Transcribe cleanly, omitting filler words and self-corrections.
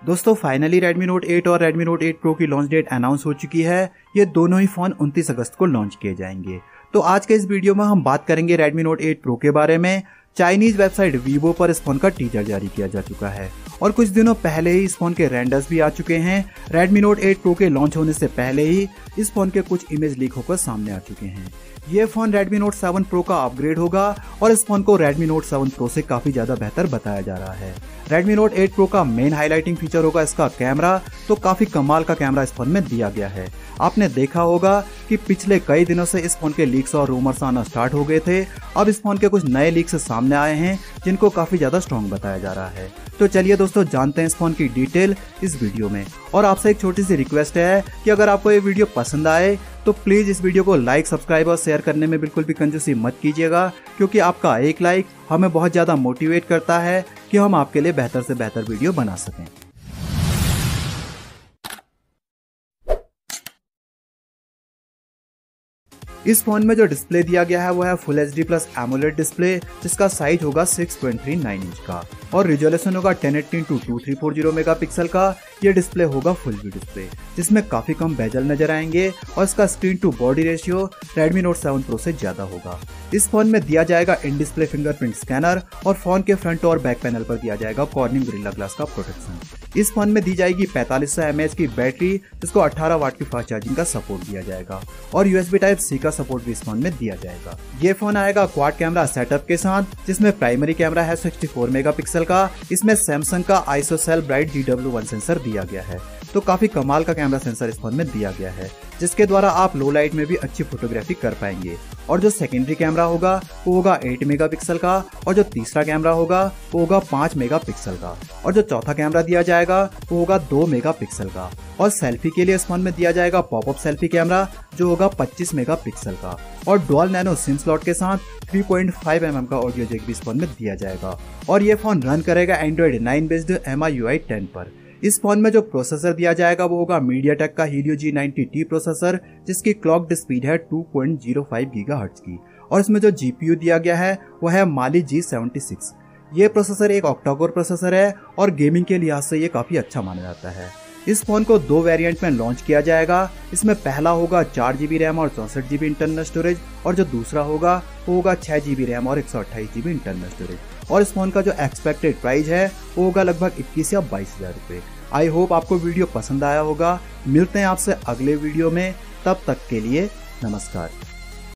दोस्तों finally Redmi Note 8 और Redmi Note 8 Pro की लॉन्च डेट अनाउंस हो चुकी है। ये दोनों ही फोन 29 अगस्त को लॉन्च किए जाएंगे। तो आज के इस वीडियो में हम बात करेंगे Redmi Note 8 Pro के बारे में। चाइनीज वेबसाइट Vivo पर इस फोन का टीजर जारी किया जा चुका है और कुछ दिनों पहले ही इस फोन के रेंडर्स भी आ चुके हैं। Redmi Note 8 Pro के लॉन्च होने से पहले ही इस फोन के कुछ इमेज लीक होकर सामने आ चुके हैं। ये फोन Redmi Note 7 Pro का अपग्रेड होगा और इस फोन को Redmi Note 7 Pro से काफी ज्यादा बेहतर बताया जा रहा है। Redmi Note 8 Pro का मेन हाईलाइटिंग फीचर होगा इसका कैमरा। तो काफी कमाल का कैमरा इस फोन में दिया गया है। आपने देखा होगा कि पिछले कई दिनों से इस फोन के लीक्स और रूमर्स आना स्टार्ट हो गए थे। अब इस फोन के कुछ नए लीक्स सामने आए हैं जिनको काफी ज्यादा स्ट्रॉन्ग बताया जा रहा है। तो चलिए दोस्तों जानते हैं इस फोन की डिटेल इस वीडियो में। और आपसे एक छोटी सी रिक्वेस्ट है कि अगर आपको ये वीडियो पसंद आए तो प्लीज इस वीडियो को लाइक, सब्सक्राइब और शेयर करने में बिल्कुल भी कंजूसी मत कीजिएगा, क्योंकि आपका एक लाइक हमें बहुत ज्यादा मोटिवेट करता है कि हम आपके लिए बेहतर से बेहतर वीडियो बना सकें। इस फोन में जो डिस्प्ले दिया गया है वो है full HD plus AMOLED display, जिसका साइज होगा 6.39 इंच का और रिजोल्यूशन होगा 1080x2340 मेगापिक्सल का। ये डिस्प्ले होगा फुल व्यू डिस्प्ले जिसमें काफी कम बेजल नजर आएंगे और इसका screen to body ratio Redmi Note 7 Pro से ज्यादा होगा। इस फोन में दिया जाएगा इन डिस्प्ले फिंगरप्रिंट स्कैनर और फोन के फ्रंट और बैक पैनल पर दिया जाएगा कॉर्निंग गोरिल्ला ग्लास का प्रोटेक्शन। इस फोन में दी जाएगी 4500 mAh की बैटरी, जिसको 18 वाट की फास्ट चार्जिंग का सपोर्ट दिया जाएगा और USB Type-C का सपोर्ट भी इस फोन में दिया जाएगा। ये फोन आएगा क्वाड कैमरा सेटअप के साथ, जिसमें प्राइमरी कैमरा है 64 मेगापिक्सल का। इसमें सैमसंग का ISOCELL ब्राइट GW1 सेंसर दिया गया है। तो काफी कमाल का कैमरा सेंसर इस फोन में दिया गया है, जिसके द्वारा आप लो लाइट में भी अच्छी फोटोग्राफी कर पाएंगे। और जो सेकेंडरी कैमरा होगा वो होगा 8 मेगापिक्सल का और जो तीसरा कैमरा होगा वो होगा 5 मेगापिक्सल का और जो चौथा कैमरा दिया जाएगा वो होगा 2 मेगापिक्सल का। और सेल्फी के लिए इस फोन में दिया जाएगा पॉपअप सेल्फी कैमरा जो होगा 25 मेगापिक्सल का और डुअल नैनो सिम स्लॉट के साथ 3.5 mm का ऑडियो जैक भी इस फोन में दिया जाएगा। और ये फोन रन करेगा Android 9 बेस्ड MIUI 10 पर। इस फोन में जो प्रोसेसर दिया जाएगा वो होगा MediaTek का Helio G90T प्रोसेसर, जिसकी क्लॉक्ड स्पीड है 2.05 GHz की। और इसमें जो GPU दिया गया है वो है Mali G76। ये प्रोसेसर एक ऑक्टा-कोर प्रोसेसर है और गेमिंग के लिहाज से ये काफी अच्छा माना जाता है। इस फोन को 2 वेरिएंट में लॉन्च किया जाएगा। इसमें पहला होगा 4GB रैम और 64GB इंटरनल स्टोरेज और जो दूसरा होगा वो होगा 6GB रैम और 128GB इंटरनल स्टोरेज। और इस फोन का जो एक्सपेक्टेड प्राइस है वो होगा लगभग 21 या 22,000 रुपए। आई होप आपको वीडियो पसंद आया होगा। मिलते हैं आपसे अगले वीडियो में, तब तक के लिए नमस्कार।